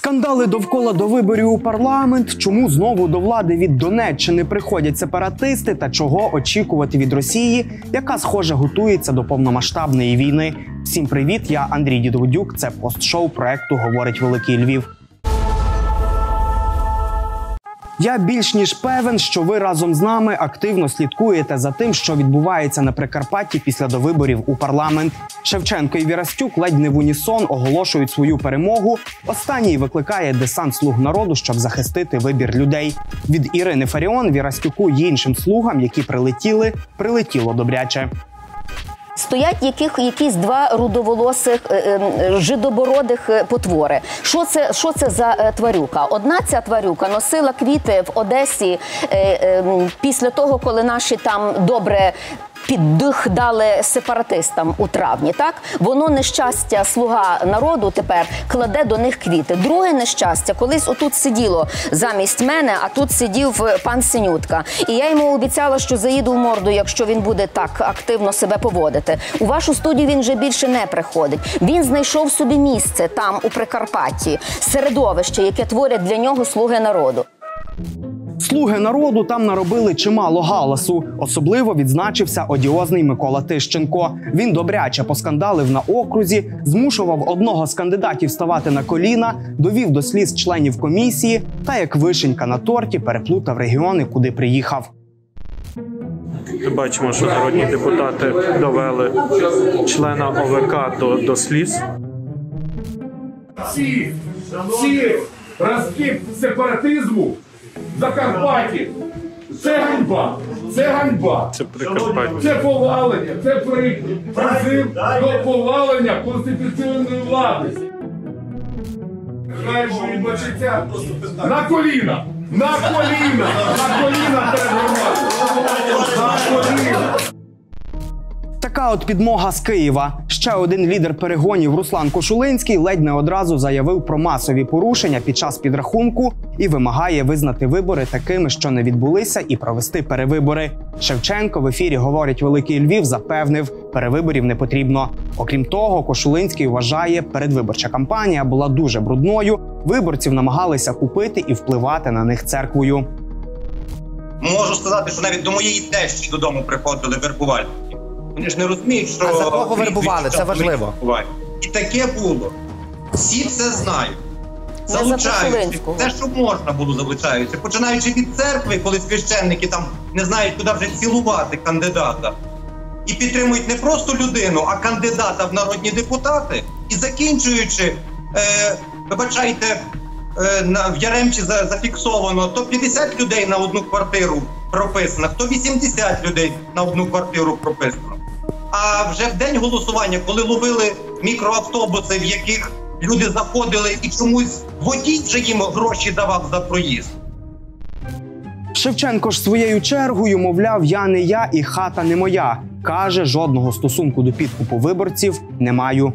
Скандали довкола довиборів у парламент, чому знову до влади від Донеччини приходять сепаратисти та чого очікувати від Росії, яка, схоже, готується до повномасштабної війни. Всім привіт, я Андрій Дідоводюк, це постшоу проекту «Говорить Великий Львів». Я більш ніж певен, що ви разом з нами активно слідкуєте за тим, що відбувається на Прикарпатті після довиборів у парламент. Шевченко і Вірастюк ледь не в унісон оголошують свою перемогу. Останній викликає десант «Слуг народу», щоб захистити вибір людей. Від Ірини Фаріон Вірастюку й іншим слугам, які прилетіло добряче. Стоять якісь два рудоволосих, жидобородих потвори. Що це за тварюка? Одна ця тварюка носила квіти в Одесі після того, коли наші там добре піддих дали сепаратистам у травні, так? Воно, нещастя, «Слуга народу» тепер кладе до них квіти. Друге нещастя, колись отут сиділо замість мене, а тут сидів пан Синютка. І я йому обіцяла, що заїду в морду, якщо він буде так активно себе поводити. У вашу студію він вже більше не приходить. Він знайшов собі місце там, у Прикарпатті, середовище, яке творять для нього «Слуги народу». «Слуги народу» там наробили чимало галасу. Особливо відзначився одіозний Микола Тищенко. Він добряче поскандалив на окрузі, змушував одного з кандидатів ставати на коліна, довів до сліз членів комісії та, як вишенька на торті, переплутав регіони, куди приїхав. Бачимо, що народні депутати довели члена ОВК до сліз. Всі розкіп сепаратизму в Закарпатті – це ганьба, це ганьба. Це Прикарпаття. Це повалення, це призив до повалення конституційної влади. Знаєш, що відбачиться на коліна, на коліна, на коліна перед громадою, на коліна. Така от підмога з Києва. Ще один лідер перегонів Руслан Кошулинський ледь не одразу заявив про масові порушення під час підрахунку і вимагає визнати вибори такими, що не відбулися, і провести перевибори. Шевченко в ефірі «Говорить Великий Львів» запевнив, перевиборів не потрібно. Окрім того, Кошулинський вважає, передвиборча кампанія була дуже брудною, виборців намагалися купити і впливати на них церквою. Можу сказати, що навіть до моєї тещі додому приходили вербувальники. Вони ж не розуміють, що... А за кого вербували? Це важливо. І таке було. Всі це знають. Залучаються. Те, що можна було, залучаються. Починаючи від церкви, коли священники там не знають, куди вже цілувати кандидата. І підтримують не просто людину, а кандидата в народні депутати. І закінчуючи, вибачайте, в Яремчі зафіксовано, то 50 людей на одну квартиру прописано, то 80 людей на одну квартиру прописано. А вже в день голосування, коли ловили мікроавтобуси, в яких люди заходили, і чомусь водій вже їм гроші давав за проїзд. Шевченко ж своєю чергою, мовляв, я не я і хата не моя. Каже, жодного стосунку до підкупу виборців не маю.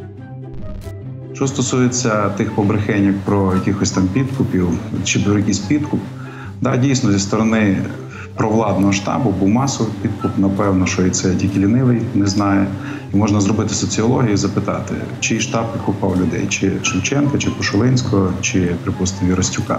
Що стосується тих побрехеньок про якихось там підкупів чи про якийсь підкуп, да, дійсно, зі сторони провладного штабу був масовий підкуп, напевно, що і це тільки лінивий не знає. І можна зробити соціологію і запитати, чий штаб підкупав людей, чи Шевченка, чи Кошулинського, чи, припустимо, Вірастюка.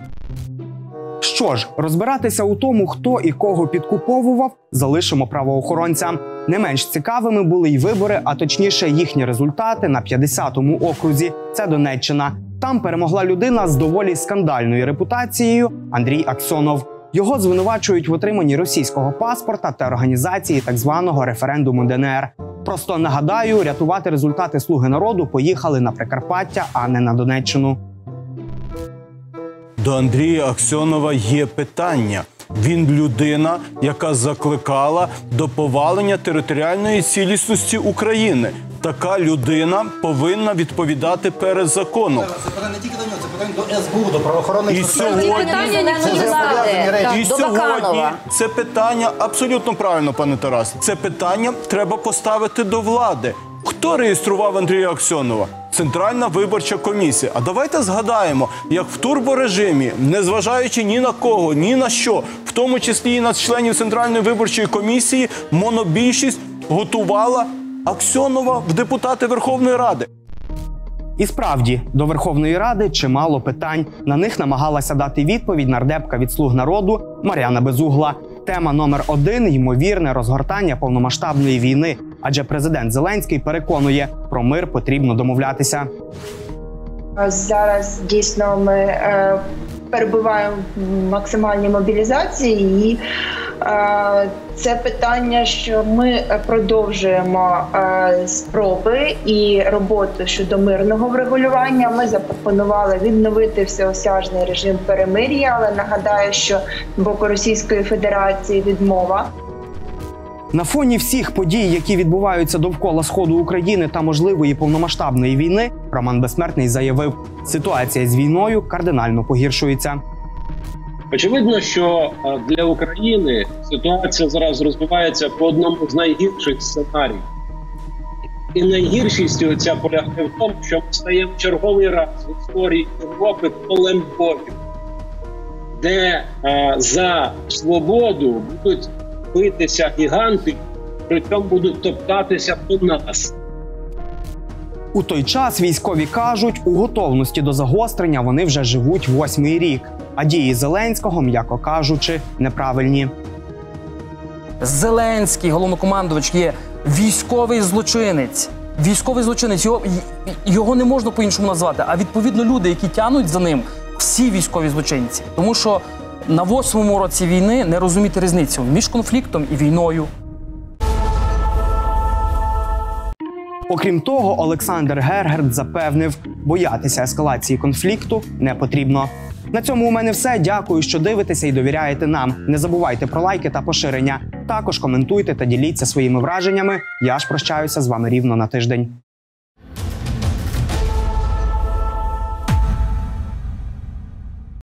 Що ж, розбиратися у тому, хто і кого підкуповував, залишимо правоохоронцям. Не менш цікавими були й вибори, а точніше їхні результати на 50-му окрузі. Це Донеччина. Там перемогла людина з доволі скандальною репутацією – Андрій Аксьонов. Його звинувачують в отриманні російського паспорта та організації так званого референдуму ДНР. Просто нагадаю, рятувати результати «Слуги народу» поїхали на Прикарпаття, а не на Донеччину. До Андрія Аксьонова є питання. Він людина, яка закликала до повалення територіальної цілісності України. Така людина повинна відповідати перед законом. Це питання не тільки до нього, це питання до СБУ, до правоохоронних І сьогодні це питання, абсолютно правильно, пане Тарас, це питання треба поставити до влади. Хто реєстрував Андрія Аксьонова? Центральна виборча комісія. А давайте згадаємо, як в турборежимі, незважаючи ні на кого, ні на що, в тому числі і на членів Центральної виборчої комісії, монобільшість готувала Аксьонова в депутати Верховної Ради. І справді, до Верховної Ради чимало питань. На них намагалася дати відповідь нардепка від «Слуг народу» Мар'яна Безугла. Тема номер 1 – ймовірне розгортання повномасштабної війни. Адже президент Зеленський переконує, про мир потрібно домовлятися. Зараз дійсно ми перебуваємо в максимальній мобілізації, і це питання, що ми продовжуємо спроби і роботу щодо мирного врегулювання. Ми запропонували відновити всеосяжний режим перемир'я, але нагадаю, що з боку Російської Федерації відмова. На фоні всіх подій, які відбуваються довкола сходу України та можливої повномасштабної війни, Роман Безсмертний заявив, ситуація з війною кардинально погіршується. Очевидно, що для України ситуація зараз розвивається по одному з найгірших сценаріїв. І найгіршістю ця полягає в тому, що ми стаємо черговий раз в історії Європи полем бою, де за свободу будуть битися гіганти, причому будуть топтатися по нас. У той час військові кажуть, у готовності до загострення вони вже живуть 8-й рік. А дії Зеленського, м'яко кажучи, неправильні. Зеленський, головнокомандувач, є військовий злочинець. Військовий злочинець. Його не можна по-іншому назвати. А відповідно люди, які тягнуть за ним, всі військові злочинці. Тому що на 8-му році війни не розуміти різницю між конфліктом і війною. Окрім того, Олександр Гергерт запевнив, боятися ескалації конфлікту не потрібно. На цьому у мене все. Дякую, що дивитеся і довіряєте нам. Не забувайте про лайки та поширення. Також коментуйте та діліться своїми враженнями. Я ж прощаюся з вами рівно на тиждень.